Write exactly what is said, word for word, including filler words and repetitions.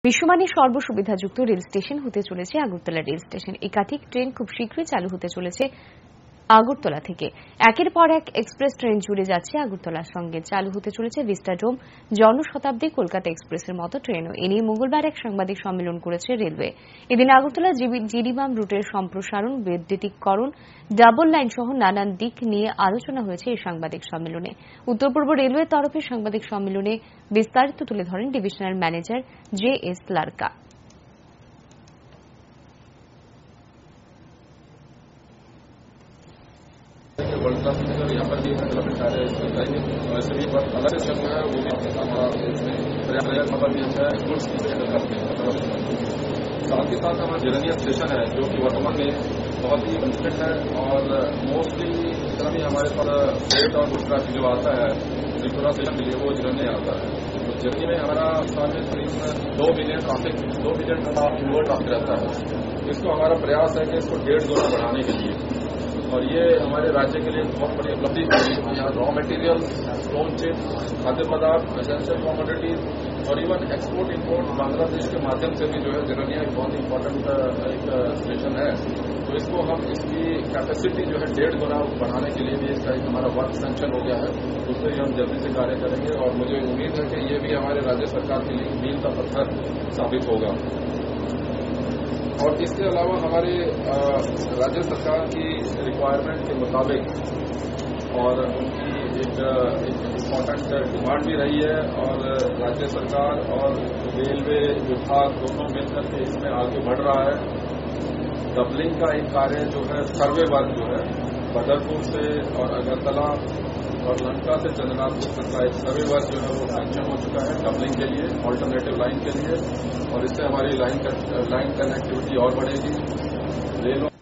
বিশ্বমানের সর্বসুবিধাযুক্ত rail station হতে চলেছে আগরতলা রেল স্টেশন। একাধিক ট্রেন খুব শীঘ্রই চালু হতে চলেছে আগরতলা থেকে। একের পর এক এক্সপ্রেস ট্রেন জুড়ে যাচ্ছে আগরতলার সঙ্গে। চালু হতে চলেছে ভিস্টাডোম, জনশতাব্দী, কলকাতা এক্সপ্রেসের মতো ট্রেনও। এ নিয়ে মঙ্গলবার এক সাংবাদিক সম্মেলন করেছে রেলওয়ে। এদিন আগরতলা জিরিবাম রুটের সম্প্রসারণ, বৈদ্যুতিকরণ, ডাবল লাইন সহ নানান দিক নিয়ে আলোচনা হয়েছে এই সাংবাদিক সম্মেলনে। উত্তর পূর্ব রেলওয়ের তরফে সাংবাদিক সম্মেলনে বিস্তারিত তুলে ধরেন divisional manager J S Larka. World class में अगर यहाँ पर भी डेवलपमेंट कार्य करेंगे वैसे भी बहुत अलग से चल रहा है, वो भी हमारा इसमें पर्याप्त यहाँ पर भी अच्छा है। गुड्स की हैंडल करते हैं। साथ ही साथ हमारा जिरनिया स्टेशन है जो कि वर्तमान में बहुत ही कंस्टेंट है और मोस्टली जितना भी हमारे पास फ्रेट और गुड्स का जो आता है त्रिपुरा स्टेशन के लिए वो जिरनिया आता है। तो जिरनी में हमारा साल में करीब दो मिलियन ट्राफिक दो मिलियन ट्राफिक रहता है। इसको हमारा प्रयास है कि इसको डेढ़ गुना बढ़ाने के लिए, और ये हमारे राज्य के लिए बहुत बड़ी उपलब्धि है। यहाँ रॉ मटेरियल, स्टोन चिप, खाद्य पदार्थ, एसेंशियल कमोडिटीज और इवन एक्सपोर्ट इंपोर्ट बांग्लादेश के माध्यम से भी जो है जिरनिया एक बहुत इंपॉर्टेंट एक स्टेशन है। तो इसको हम इसकी कैपेसिटी जो है डेढ़ गुना बढ़ाने के लिए भी इसका एक हमारा वर्क सैंक्शन हो गया है। उससे ही हम जल्दी से कार्य करेंगे और मुझे उम्मीद है कि ये भी हमारे राज्य सरकार के लिए मील का पत्थर साबित होगा। और इसके अलावा हमारे राज्य सरकार की रिक्वायरमेंट के मुताबिक और उनकी एक इम्पॉर्टेंट डिमांड भी रही है और राज्य सरकार और रेलवे विभाग दोनों मिलकर के इसमें आगे बढ़ रहा है। डबलिंग का एक कार्य जो है सर्वे वर्क जो है बदरपुर से और अगरतला और लंका से चंद्रनाथपुर तक का एक सर्वे वर्क जो है वो सैंक्शन हो चुका है डबलिंग के लिए, ऑल्टरनेटिव लाइन के लिए, और इससे हमारी लाइन लाइन कनेक्टिविटी और बढ़ेगी। रेलों